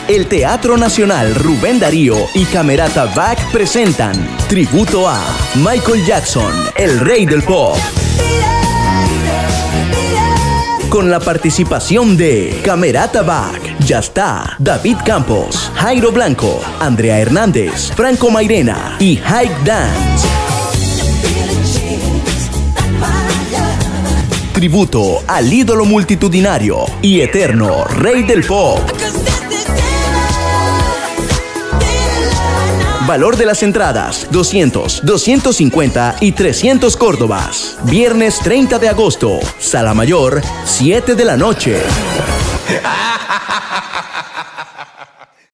el Teatro Nacional Rubén Darío y Camerata Bach presentan tributo a Michael Jackson, el rey del pop. Con la participación de Camerata Bach, Ya está, David Campos, Jairo Blanco, Andrea Hernández, Franco Mairena y Hike Dance. Tributo al ídolo multitudinario y eterno rey del pop. Valor de las entradas: 200, 250 y 300 córdobas. Viernes 30 de agosto, Sala Mayor, 7 de la noche.